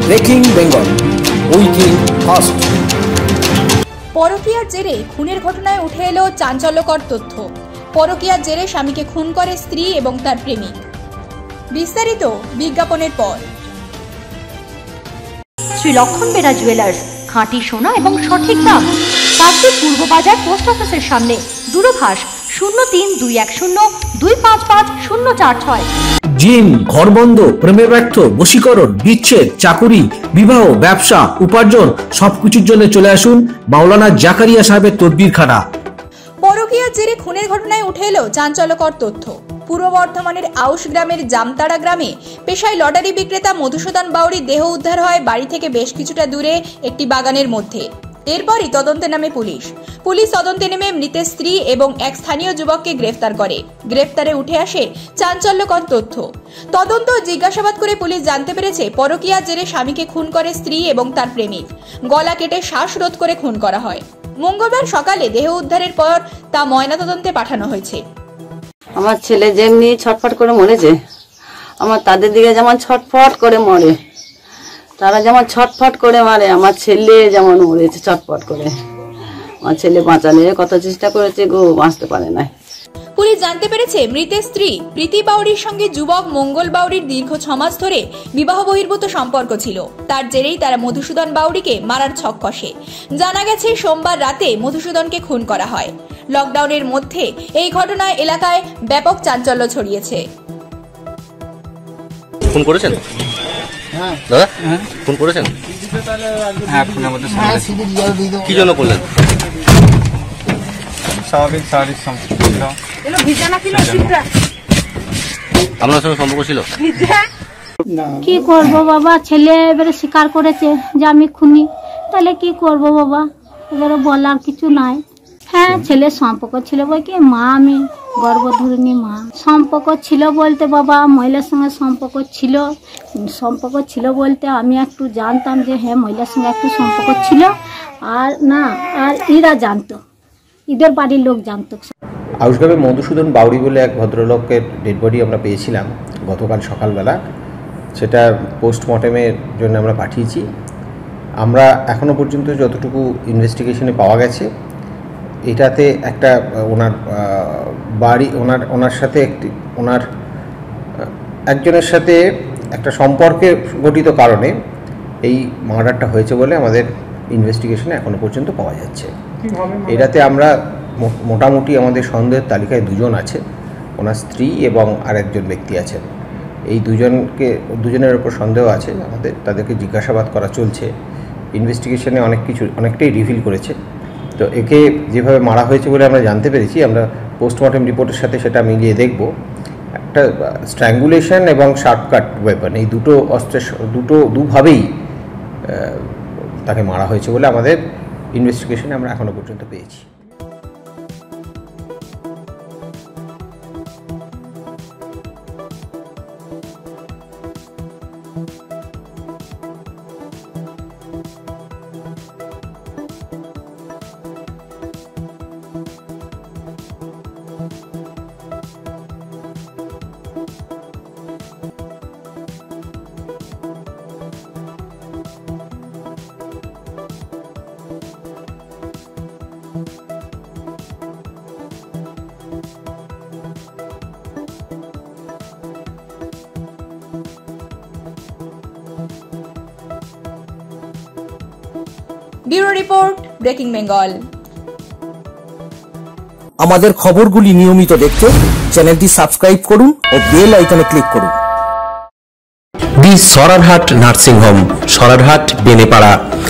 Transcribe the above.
Breaking Bengal উইকিং fast. পরকীয়ার জেরে খুনের ঘটনায় উঠে এলো চাঞ্চল্যকর তথ্য। পরকীয়ার জেরে স্বামীকে খুন করে স্ত্রী এবং তার প্রেমিক। বিস্তারিত বিজ্ঞাপনের পর। শ্রী লক্ষণ বেরা জুয়েলার্স, খাঁটি সোনা এবং সঠিক দাম। কাকদ্বীপ পূর্ব বাজার পোস্ট অফিসের সামনে। দূরভাষ 03-210-255-046। জিম, ঘরবন্ধ, প্রেমে ব্যর্থ, বশীকরণ, বিচ্ছেদ, চাকুরি, বিবাহ, ব্যবসা, উপার্জন সবকিছুর জন্য চলে আসুন মাওলানা জাকারিয়া সাহেবের তদবিরখানা। পরকীয়ার জেরে খুনের ঘটনায় উঠে এলো চাঞ্চল্যকর তথ্য। পূর্ব বর্ধমানের আউশ গ্রামের জামতাড়া গ্রামে পেশায় লটারি বিক্রেতা মধুসূদন বাউরির দেহ উদ্ধার হয় বাড়ি থেকে বেশ কিছুটা দূরে একটি বাগানের মধ্যে। এরপরই তদন্তে নামে পুলিশ তদন্তে নেমে মৃতের স্ত্রী এবং এক স্থানীয় যুবককে গ্রেফতার করে। গ্রেফতারে উঠে আসে চাঞ্চল্যকর তথ্য। তদন্ত জিজ্ঞাসাবাদ করে পুলিশ জানতে পেরেছে পরকীয়ার জেরে স্বামীকে খুন করে স্ত্রী এবং তার প্রেমিক। গলা কেটে শ্বাসরোধ করে খুন করা হয়। মঙ্গলবার সকালে দেহ উদ্ধারের পর তা ময়নাতদন্তে পাঠানো হয়েছে। আমার ছেলে যেমনি ছটফট করে মরেছে, আমার তাদের দিকে যেমন ছটফট করে মরে, তারা যেমন ছটফট করে মারে, আমার ছেলে যেমন মরেছে ছটফট করে। আমার ছেলে বাঁচানোর কত চেষ্টা করেছে গো, বাঁচতে পারে না। পুলিশ জানতে পেরেছে মৃতের স্ত্রী প্রীতি বাউরির সঙ্গে যুবক মঙ্গল বাউরির দীর্ঘ 6 মাস ধরে বিবাহ বহির্ভূত সম্পর্ক ছিল। তার জেরেই তারা মধুসূদন বাউরিকে মারার ছক কষে। জানা গেছে সোমবার রাতে মধুসূদনকে খুন করা হয়। লকডাউনের মধ্যে এই ঘটনায় এলাকায় ব্যাপক চাঞ্চল্য ছড়িয়েছে। ফোন করেছেন? হ্যাঁ দাদা, ফোন করেছেন? হ্যাঁ, ফোনের মধ্যে কি জন্য করলেন? স্বাভাবিক শারীরিক সম্পর্ক ছিল। আপনার সঙ্গে সম্পর্ক ছিল? কি করব বাবা, ছেলে এবারে স্বীকার করেছে যে আমি খুনি, তাহলে কি করব বাবা, এবারে বলার কিছু নাই। হ্যাঁ, ছেলের সম্পর্ক ছিল বই কি মা, আমি গর্ভধারিণী মা। সম্পর্ক ছিল বলতে বাবা মহিলার সঙ্গে সম্পর্ক ছিল বলতে আমি একটু জানতাম যে হ্যাঁ মহিলার সঙ্গে একটু সম্পর্ক ছিল, আর না আর এরা জানতো, ঈদের বাড়ির লোক জানতো। আউশগ্রামে মধুসূদন বাউরি বলে এক ভদ্রলোকের ডেড বডি আমরা পেয়েছিলাম গতকাল সকালবেলা। সেটা পোস্টমর্টেমের জন্য আমরা পাঠিয়েছি। আমরা এখনও পর্যন্ত যতটুকু ইনভেস্টিগেশনে পাওয়া গেছে, এটাতে একটা ওনার বাড়ি ওনার সাথে ওনার একজনের সাথে একটা সম্পর্কে গঠিত কারণে এই মার্ডারটা হয়েছে বলে আমাদের ইনভেস্টিগেশনে এখনও পর্যন্ত পাওয়া যাচ্ছে। এটাতে আমরা মোটামুটি আমাদের সন্দেহের তালিকায় 2 জন আছে, ওনার স্ত্রী এবং আরেকজন ব্যক্তি আছেন। এই দুজনের উপর সন্দেহ আছে আমাদের, তাদেরকে জিজ্ঞাসাবাদ করা চলছে। ইনভেস্টিগেশনে অনেকটাই রিভিল করেছে। তো একে যেভাবে মারা হয়েছে বলে আমরা জানতে পেরেছি, আমরা পোস্টমর্টেম রিপোর্টের সাথে সেটা মিলিয়ে দেখব। একটা স্ট্র্যাঙ্গুলেশন এবং শার্পকাট ওয়েপন, এই দুটো অস্ত্রের দুভাবেই তাকে মারা হয়েছে বলে আমাদের ইনভেস্টিগেশনে আমরা এখনও পর্যন্ত পেয়েছি। Bureau report, breaking Bengal. আমাদের খবরগুলি নিয়মিত দেখতে চ্যানেলটি সাবস্ক্রাইব করুন ও বেল আইকনে ক্লিক করুন। The Sorarhat nursing home, Sorarhat, Benepara.